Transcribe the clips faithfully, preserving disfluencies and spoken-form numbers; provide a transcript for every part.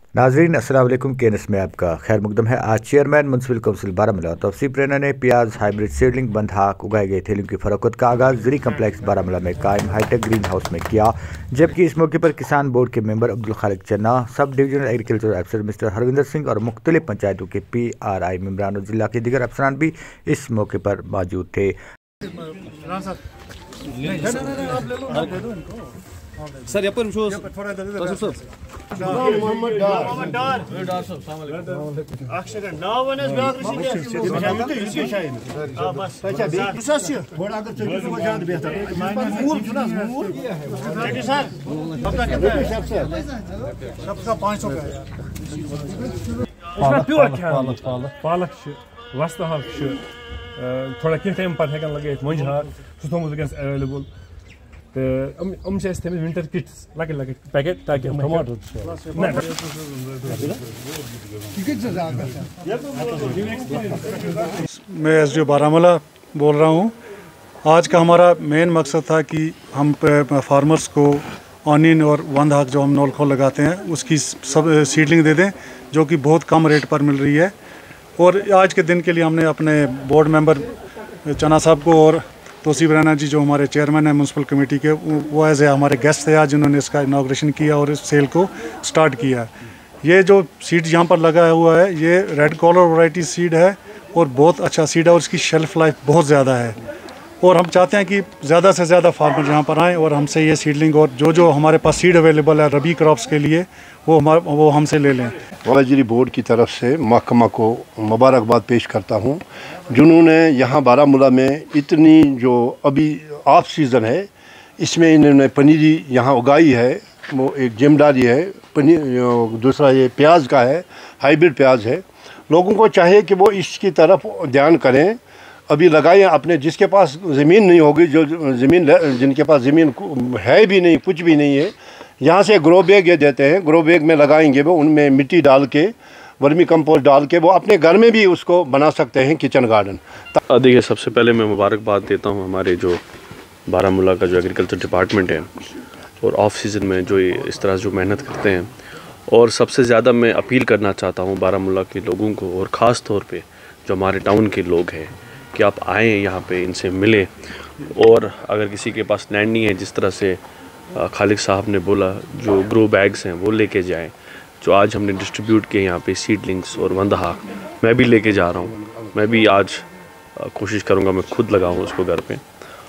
नाजरीन अस्सलाम वालेकुम। केनस में आपका खैर मुकदम है। आज chairman municipal council Baramulla Tauseef Raina ने प्याज हाइब्रिड सीडलिंग बंधाक उगाए गए थैलियों की फरोख्त का आगाज़ ज़री कम्प्लेक्स बारामूला में कायम हाईटेक ग्रीन हाउस में किया, जबकि इस मौके पर किसान बोर्ड के member Abdul Khaliq Channa, sub divisional agriculture अफसर मिस्टर हरविंदर सिंह और मुख्तलिफ पंचायतों के पी आर आई मेम्बरान और जिला के दीगर अफसरान भी इस मौके पर मौजूद थे। सर यहाँ पर पालक वस्त हाक थोड़ा कह टाइम पे हेकान लगे मंज हाक सह थोमुत वस एवेलेबल तो हम थम विंटर किट्स लगे लगे पैकेट ताकि मैं एस डी ओ बारामूला बोल रहा हूँ। आज का हमारा मेन मकसद था कि हम फार्मर्स को ऑनियन और वंद हाक जो हम नौलखो लगाते हैं उसकी सब सीडलिंग दे दें, जो कि बहुत कम रेट पर मिल रही है। और आज के दिन के लिए हमने अपने बोर्ड मेंबर चना साहब को और तौसीफ रैना जी जो हमारे चेयरमैन हैं म्यूनसिपल कमेटी के, वो एज ए हमारे गेस्ट थे आज, जिन्होंने इसका इनाग्रेशन किया और इस सेल को स्टार्ट किया। ये जो सीड यहाँ पर लगा हुआ है ये रेड कॉलर वैरायटी सीड है और बहुत अच्छा सीड है और इसकी शेल्फ लाइफ बहुत ज़्यादा है। और हम चाहते हैं कि ज़्यादा से ज़्यादा फार्मर यहाँ पर आएँ और हमसे ये सीडलिंग और जो जो हमारे पास सीड अवेलेबल है रबी क्रॉप्स के लिए वो हमारे वो हमसे ले लें। वालाजिरी बोर्ड की तरफ से महकमा को मुबारकबाद पेश करता हूँ, जिन्होंने यहाँ बारामूला में इतनी जो अभी ऑफ सीज़न है इसमें इन्होंने पनीरी यहाँ उगाई है। वो एक जिम्मेदारी है, पनीर दूसरा ये प्याज का है, हाइब्रिड प्याज है। लोगों को चाहिए कि वो इसकी तरफ ध्यान करें, अभी लगाएं। अपने जिसके पास ज़मीन नहीं होगी, जो ज़मीन जिनके पास ज़मीन है भी नहीं, कुछ भी नहीं है, यहाँ से ग्रो बैग ये देते हैं, ग्रो बैग में लगाएंगे वो, उनमें मिट्टी डाल के वर्मी कंपोस्ट डाल के वो अपने घर में भी उसको बना सकते हैं किचन गार्डन। देखिए, सबसे पहले मैं मुबारकबाद देता हूँ हमारे जो बारामूला का जो एग्रीकल्चर डिपार्टमेंट है और ऑफ सीज़न में जो इस तरह जो मेहनत करते हैं। और सबसे ज़्यादा मैं अपील करना चाहता हूँ बारामूला के लोगों को और ख़ास तौर पे जो हमारे टाउन के लोग हैं कि आप आएँ यहाँ पे, इनसे मिलें। और अगर किसी के पास लैंड नहीं है, जिस तरह से खालिक साहब ने बोला, जो ग्रो बैग्स हैं वो लेके जाएं, जो आज हमने डिस्ट्रीब्यूट किए यहाँ पे सीडलिंग्स और वंदहाक, मैं भी लेके जा रहा हूँ। मैं भी आज कोशिश करूँगा मैं खुद लगाऊँ उसको घर पे।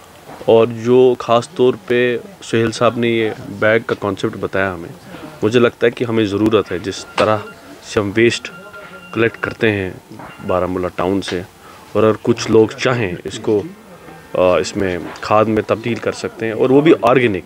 और जो ख़ास तौर पे सुहेल साहब ने ये बैग का कॉन्सेप्ट बताया हमें, मुझे लगता है कि हमें ज़रूरत है, जिस तरह से हम वेस्ट कलेक्ट करते हैं बारामूला टाउन से, और अगर कुछ लोग चाहें इसको इसमें खाद में तब्दील कर सकते हैं, और वो भी ऑर्गेनिक।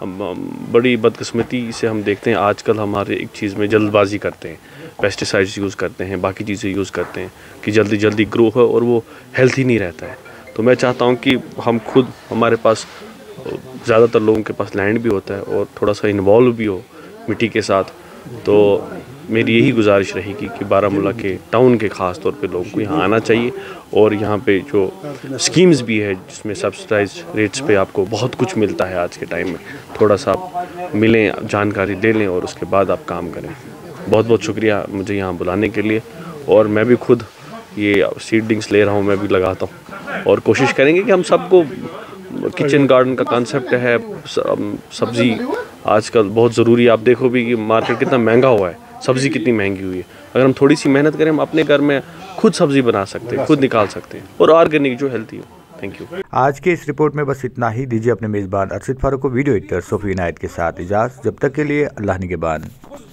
बड़ी बदकिस्मती से हम देखते हैं आजकल हमारे एक चीज़ में जल्दबाजी करते हैं, पेस्टिसाइड्स यूज़ करते हैं, बाकी चीज़ें यूज़ करते हैं कि जल्दी जल्दी ग्रो हो, और वो हेल्थी नहीं रहता है। तो मैं चाहता हूँ कि हम खुद, हमारे पास ज़्यादातर लोगों के पास लैंड भी होता है और थोड़ा सा इन्वॉल्व भी हो मिट्टी के साथ। तो मेरी यही गुजारिश रहेगी कि बारामूला के टाउन के ख़ास तौर पे लोगों को यहाँ आना चाहिए। और यहाँ पे जो स्कीम्स भी है जिसमें सब्सिडाइज रेट्स पे आपको बहुत कुछ मिलता है आज के टाइम में, थोड़ा सा आप मिलें, जानकारी ले लें और उसके बाद आप काम करें। बहुत बहुत शुक्रिया मुझे यहाँ बुलाने के लिए। और मैं भी खुद ये सीडलिंग्स ले रहा हूँ, मैं भी लगाता हूँ। और कोशिश करेंगे कि हम सबको, किचन गार्डन का कॉन्सेप्ट है, सब्ज़ी आजकल बहुत ज़रूरी है। आप देखो भी कि मार्केट कितना महंगा हुआ है, सब्ज़ी कितनी महंगी हुई है। अगर हम थोड़ी सी मेहनत करें, हम अपने घर में खुद सब्ज़ी बना सकते हैं, खुद निकाल सकते हैं, और ऑर्गेनिक जो हेल्थी हो। Thank you. आज के इस रिपोर्ट में बस इतना ही। दीजिए अपने मेज़बान अरशद फारूक को वीडियो एडिटर सोफी इनायत के साथ इजाज़त। जब तक के लिए अल्लाह निगहबान।